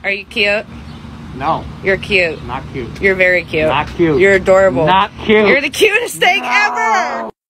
Are you cute? No. You're cute. Not cute. You're very cute. Not cute. You're adorable. Not cute. You're the cutest thing ever!